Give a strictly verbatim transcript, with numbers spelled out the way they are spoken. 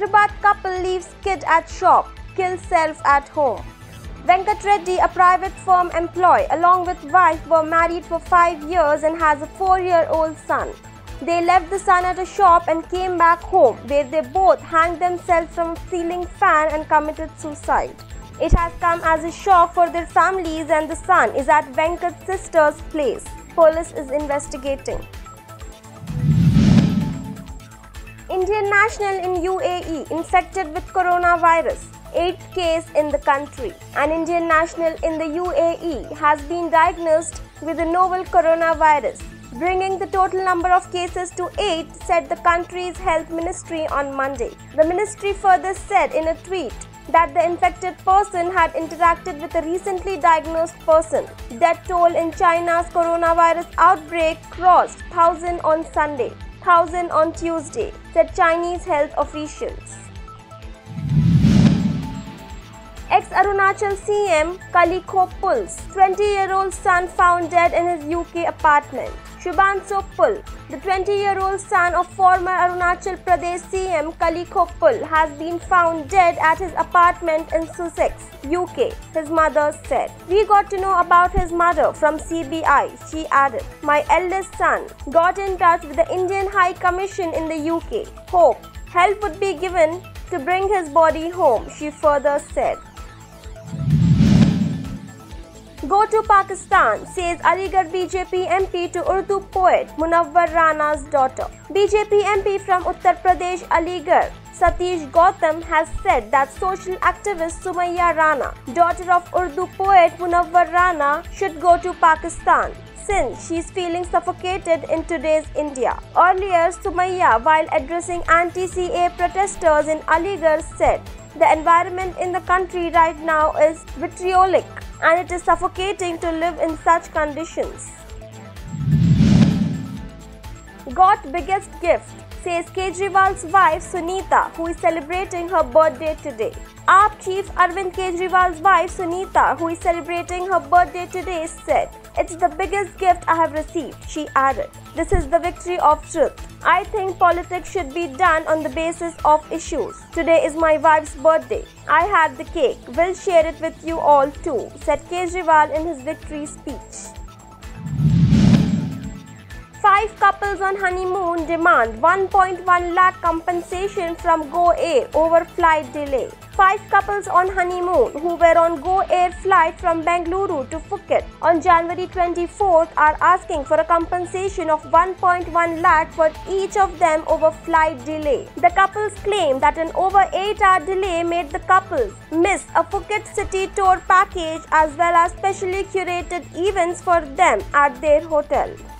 Hyderabad couple leaves kid at shop, kills self at home. Venkat Reddy, a private firm employee, along with wife, were married for five years and has a four-year-old son. They left the son at a shop and came back home, where they both hanged themselves from a ceiling fan and committed suicide. It has come as a shock for their families, and the son is at Venkat's sister's place. Police is investigating. Indian national in U A E infected with coronavirus. Eighth case in the country. An Indian national in the U A E has been diagnosed with the novel coronavirus, bringing the total number of cases to eight, said the country's health ministry on Monday. The ministry further said in a tweet that the infected person had interacted with a recently diagnosed person. Death toll in China's coronavirus outbreak crossed one thousand on Sunday, one thousand on Tuesday, said Chinese health officials. Ex-Arunachal C M Kalikho Pul's twenty-year-old son found dead in his U K apartment. Shubhanshu Pul, the twenty-year-old son of former Arunachal Pradesh C M Kalikho Pul, has been found dead at his apartment in Sussex, U K, his mother said. We got to know about his murder from C B I, she added. My eldest son got in touch with the Indian High Commission in the U K. Hope help would be given to bring his body home, she further said. Go to Pakistan, says Aligarh B J P M P to Urdu poet Munawwar Rana's daughter. B J P M P from Uttar Pradesh Aligarh, Satish Gautam, has said that social activist Sumayya Rana, daughter of Urdu poet Munawwar Rana, should go to Pakistan since she is feeling suffocated in today's India. Earlier, Sumayya, while addressing anti-C A A protesters in Aligarh, said the environment in the country right now is vitriolic, and it is suffocating to live in such conditions. Got biggest gift, says Kejriwal's wife Sunita, who is celebrating her birthday today. A A P chief Arvind Kejriwal's wife Sunita, who is celebrating her birthday today, said, "It's the biggest gift I have received," she added. This is the victory of truth. I think politics should be done on the basis of issues. Today is my wife's birthday. I had the cake. We'll share it with you all too, said Kejriwal in his victory speech. Five couples on honeymoon demand one point one lakh compensation from Go Air over flight delay. Five couples on honeymoon who were on Go Air flight from Bengaluru to Phuket on January twenty-fourth are asking for a compensation of one point one lakh for each of them over flight delay. The couples claim that an over eight hour delay made the couples miss a Phuket city tour package as well as specially curated events for them at their hotel.